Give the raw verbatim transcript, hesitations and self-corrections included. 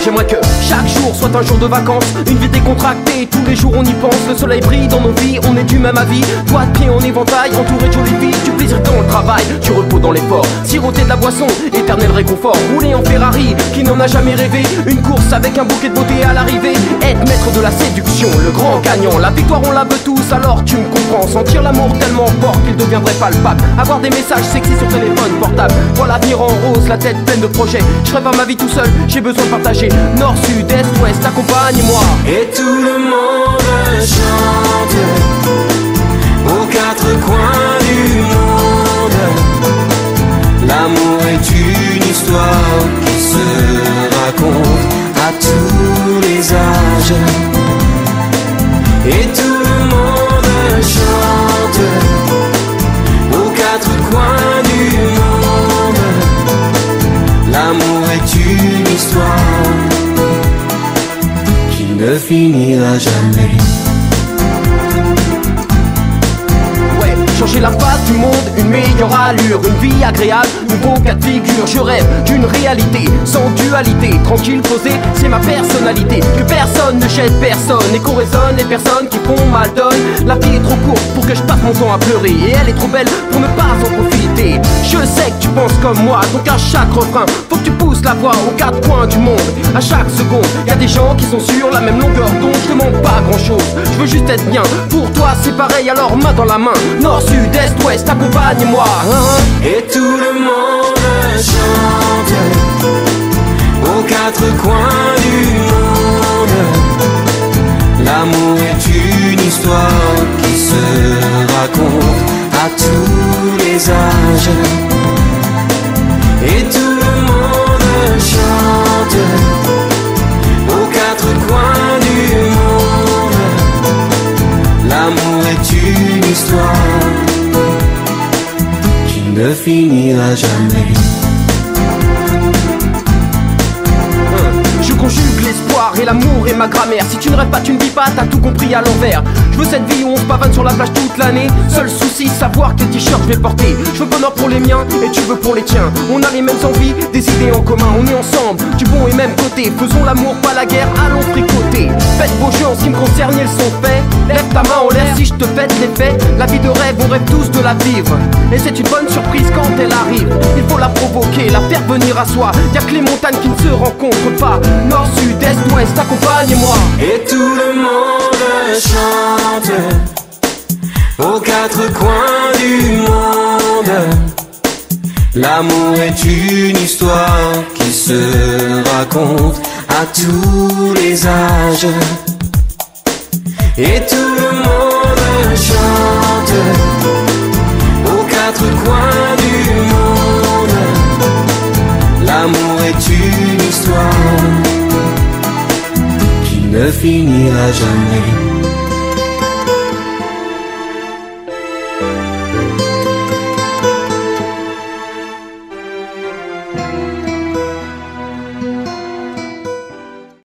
J'aimerais que chaque jour soit un jour de vacances, une vie décontractée, tous les jours on y pense. Le soleil brille dans nos vies, on est du même avis. Toi de pied en éventail, entouré de jolies filles, du plaisir dans le travail, du repos dans l'effort. Siroter de la boisson, éternel réconfort. Rouler en Ferrari, qui n'en a jamais rêvé. Une course avec un bouquet de beauté à l'arrivée. Être maître de la séduction, le grand gagnant. La victoire on la veut tous, alors tu me comprends. Sentir l'amour tellement fort qu'il deviendrait palpable. Avoir des messages sexy sur téléphone portable. Voir l'avenir en rose, la tête pleine de projets. Je ferai pas ma vie tout seul, j'ai besoin de partager. Nord, sud, est, ouest, accompagne-moi. Et tout le monde chante aux quatre coins du monde. L'amour est une histoire qui se raconte à tous les âges. Et tout le monde chante aux quatre coins du monde. L'amour est une histoire qui ne finira jamais. Ouais, changer la face du monde, une meilleure allure, une vie agréable, nouveau cas de figure. Je rêve d'une réalité sans dualité, tranquille posée, c'est ma personnalité. Que personne ne jette personne et qu'on raisonne les personnes qui font mal donne. La vie est trop courte pour que je passe mon temps à pleurer et elle est trop belle pour ne pas en profiter. Je sais que tu penses comme moi, donc à chaque refrain faut que tu pousses la voix aux quatre coins du monde. À chaque seconde, y a des gens qui sont sur la même longueur d'onde. Je demande pas grand chose, je veux juste être bien. Pour toi c'est pareil, alors main dans la main. Nord, sud, est, ouest, accompagne-moi. Hein? Et tout le monde chante aux quatre coins du monde. L'amour est une histoire qui se raconte à tous les âges. Et tout le monde chante aux quatre coins du monde. L'amour est une histoire qui ne finira jamais. Je conjugue l'espoir et l'amour et ma grammaire. Si tu ne rêves pas, tu ne vis pas, t'as tout compris à l'envers. Je veux cette vie où on se pavane sur la plage toute l'année. Seul souci, savoir quel t-shirt je vais porter. Je veux bonheur pour les miens et tu veux pour les tiens. On a les mêmes envies, des idées en commun. On est ensemble, du bon et même côté. Faisons l'amour, pas la guerre, allons fricoter. Faites vos jeux en ce qui me concerne, ils sont faits. Lève ta main en l'air si je te fête l'effet. La vie de rêve, on rêve tous de la vivre. Et c'est une bonne surprise quand elle arrive. Il faut la provoquer, la faire venir à soi. Y'a que les montagnes qui ne se rencontrent pas. Nord, sud, est, ouest, accompagne-moi. Et tout le monde chante aux quatre coins du monde. L'amour est une histoire qui se raconte à tous les âges. Et tout le monde chante aux quatre coins du monde. L'amour est une histoire qui ne finira jamais.